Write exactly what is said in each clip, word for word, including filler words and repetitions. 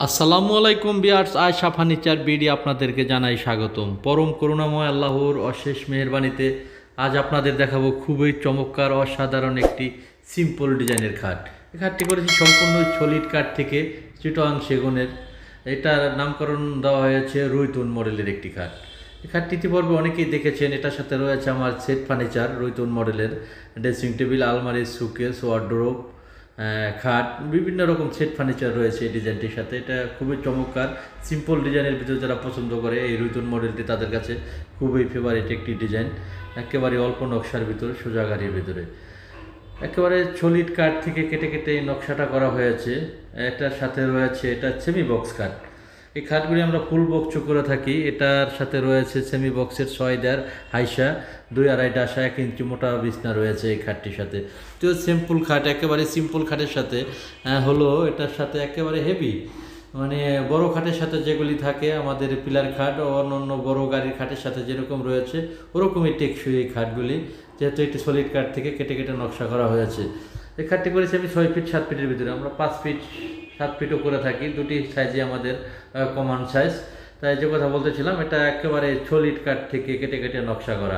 আসসালামু আলাইকুম বিয়ার্স, Ayesha furniture BD আপনাদেরকে জানাই স্বাগতম। পরম করুণাময় আল্লাহর অশেষ মেহেরবানিতে আজ আপনাদের দেখাবো খুবই চমৎকার অসাধারণ একটি সিম্পল ডিজাইনের খাট। এই খাটটি করেছি সম্পূর্ণ সলিড কাঠ থেকে, চিটাগাং সেগুনের। এটার নামকরণ দেওয়া হয়েছে রুইতুন মডেলের একটি খাট। এই খাটটি ইতিপূর্বে অনেকেই দেখেছেন। এটার সাথে রয়েছে আমার সেট ফার্নিচার রুইতুন মডেলের, ড্রেসিং টেবিল, আলমারি, সুকেস, ওয়ার্ডরোব, খাট, বিভিন্ন রকম সেট ফার্নিচার রয়েছে এই ডিজাইনটির সাথে। এটা খুবই চমৎকার সিম্পল ডিজাইনের ভিতরে যারা পছন্দ করে এই রুইতুন মডেলটি তাদের কাছে খুবই ফেভারিট একটি ডিজাইন। একেবারে অল্প নকশার ভিতরে, সোজা গাড়ির ভিতরে, একেবারে সলিড কাঠ থেকে কেটে কেটে এই নকশাটা করা হয়েছে। এটার সাথে রয়েছে এটা সেমি বক্স কাঠ। এই খাটগুলি আমরা ফুল বক্স করে থাকি। এটার সাথে রয়েছে সেমি বক্সের ছয় দেড় হাইসা, দুই আড়াই ডাসা, এক ইঞ্চি মোটা বিছনা রয়েছে এই খাটটির সাথে। তো সিম্পল খাট, একেবারে সিম্পল খাটের সাথে হলো এটার সাথে একেবারে হেভি, মানে বড় খাটের সাথে যেগুলি থাকে আমাদের পিলার খাট ও অন্য বড় গাড়ির খাটের সাথে যেরকম রয়েছে ওরকমই টেকসই এই খাটগুলি, যেহেতু একটি সলিড কাঠ থেকে কেটে কেটে নকশা করা হয়েছে। এই খাটটি করেছি আমি ছয় ফিট সাত ফিটের ভিতরে। আমরা পাঁচ ফিট সাত ফিটও করে থাকি, দুটি সাইজে আমাদের কমন সাইজ। তাই যে কথা বলতেছিলাম, এটা একেবারে সলিড কাঠ থেকে কেটে কেটে নকশা করা।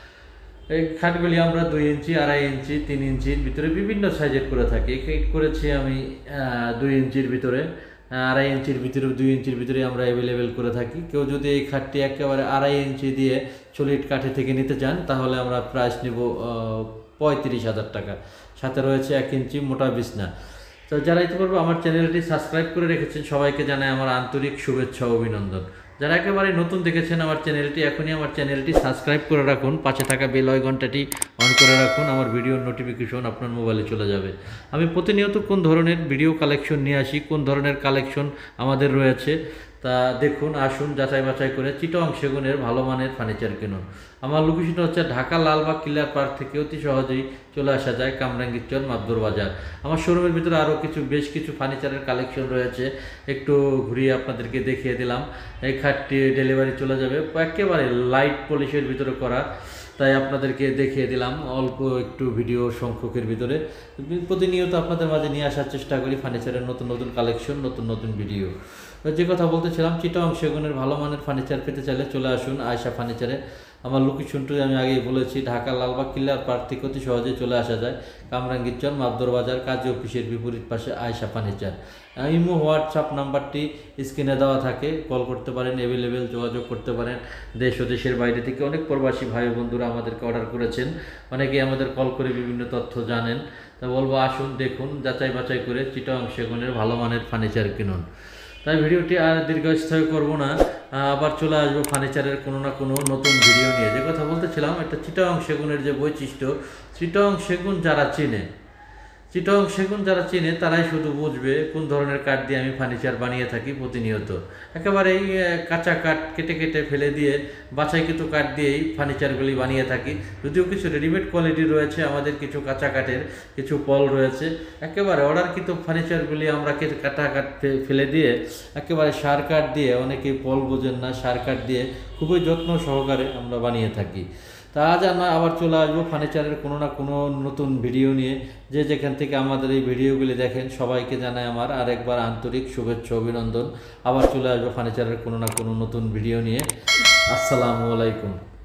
এই খাটগুলি আমরা দুই ইঞ্চি, আড়াই ইঞ্চি, তিন ইঞ্চির ভিতরে বিভিন্ন সাইজের করে থাকি। করেছি আমি দুই ইঞ্চির ভিতরে, আড়াই ইঞ্চির ভিতরে, দুই ইঞ্চির ভিতরে আমরা অ্যাভেলেবেল করে থাকি। কেউ যদি এই খাটটি একেবারে আড়াই ইঞ্চি দিয়ে সলিড কাঠে থেকে নিতে চান তাহলে আমরা প্রাইস নেব পঁয়ত্রিশ হাজার টাকা। সাথে রয়েছে এক ইঞ্চি মোটা বিছনা। তো যারা ইতিপূর্বে আমার চ্যানেলটি সাবস্ক্রাইব করে রেখেছেন সবাইকে জানাই আমার আন্তরিক শুভেচ্ছা ও অভিনন্দন। যারা একেবারে নতুন দেখেছেন আমার চ্যানেলটি, এখনই আমার চ্যানেলটি সাবস্ক্রাইব করে রাখুন, পাশে থাকা বেল আইকনটি অন করে রাখুন, আমার ভিডিওর নোটিফিকেশন আপনার মোবাইলে চলে যাবে। আমি প্রতিনিয়ত কোন ধরনের ভিডিও কালেকশন নিয়ে আসি, কোন ধরনের কালেকশন আমাদের রয়েছে তা দেখুন, আসুন যাচাই বাছাই করে চিটাগাং সেগুনের ভালো মানের ফার্নিচার কিনুন। আমার লোকেশন হচ্ছে ঢাকা লালবাগ কিলার পার্ক থেকে অতি সহজেই চলে আসা যায় কামরাঙ্গীরচর মাদুর বাজার। আমার শোরুমের ভিতরে আরও কিছু বেশ কিছু ফার্নিচারের কালেকশন রয়েছে, একটু ঘুরিয়ে আপনাদেরকে দেখিয়ে দিলাম। এই খাটটি ডেলিভারি চলে যাবে, একেবারে লাইট পলিশের ভিতরে করা, তাই আপনাদেরকে দেখিয়ে দিলাম অল্প একটু ভিডিও সংখ্যকের ভিতরে। প্রতিনিয়ত আপনাদের মাঝে নিয়ে আসার চেষ্টা করি ফার্নিচারের নতুন নতুন কালেকশন, নতুন নতুন ভিডিও। যে কথা বলতেছিলাম, চিটাগাং সেগুনের ভালো মানের ফার্নিচার পেতে চাইলে চলে আসুন আয়শা ফার্নিচারে। আমার লোকেশনটি আমি আগেই বলেছি, ঢাকা লালবাগ কিল্লার পার্ক থেকে অতি সহজে চলে আসা যায় কামরাঙ্গীরচর মাদুর বাজার, কাজী অফিসের বিপরীত পাশে আয়শা ফার্নিচার। ইমো হোয়াটসঅ্যাপ নাম্বারটি স্ক্রিনে দেওয়া থাকে, কল করতে পারেন, অ্যাভেলেবেল যোগাযোগ করতে পারেন। দেশ ও দেশের বাইরে থেকে অনেক প্রবাসী ভাই বন্ধুরা আমাদেরকে অর্ডার করেছেন, অনেকেই আমাদের কল করে বিভিন্ন তথ্য জানেন। তা বলবো আসুন, দেখুন, যাচাই বাছাই করে চিটাগাং সেগুনের ভালো মানের ফার্নিচার কিনুন। তাই ভিডিওটি আর দীর্ঘস্থায়ী করব না, আবার চলে আসবো ফার্নিচারের কোনো না কোনো নতুন ভিডিও নিয়ে। যে কথা বলতেছিলাম, একটা চিটাগাং সেগুনের যে বৈশিষ্ট্য, চিটাগাং সেগুন যারা চেনে, চিটাগাং সেগুন যারা চেনে তারাই শুধু বুঝবে কোন ধরনের কাঠ দিয়ে আমি ফার্নিচার বানিয়ে থাকি প্রতিনিয়ত। একেবারে এই কাঁচা কাঠ কেটে কেটে ফেলে দিয়ে বাছাইকৃত কাঠ দিয়েই ফার্নিচারগুলি বানিয়ে থাকি। যদিও কিছু রেডিমেড কোয়ালিটি রয়েছে, আমাদের কিছু কাঁচা কাঠের কিছু পল রয়েছে। একেবারে অর্ডারকৃত ফার্নিচারগুলি আমরা কাটা কাঠ ফেলে দিয়ে একেবারে সার কাঠ দিয়ে, অনেকেই পল বোঝেন না, সার কাঠ দিয়ে খুবই যত্ন সহকারে আমরা বানিয়ে থাকি। তা আজ আমরা আবার চলে আসবো ফার্নিচারের কোনো না কোনো নতুন ভিডিও নিয়ে। যে যেখান থেকে আমাদের এই ভিডিওগুলি দেখেন সবাইকে জানাই আমার আরেকবার আন্তরিক শুভেচ্ছা অভিনন্দন। আবার চলে আসবো ফার্নিচারের কোনো না কোনো নতুন ভিডিও নিয়ে। আসসালামু আলাইকুম।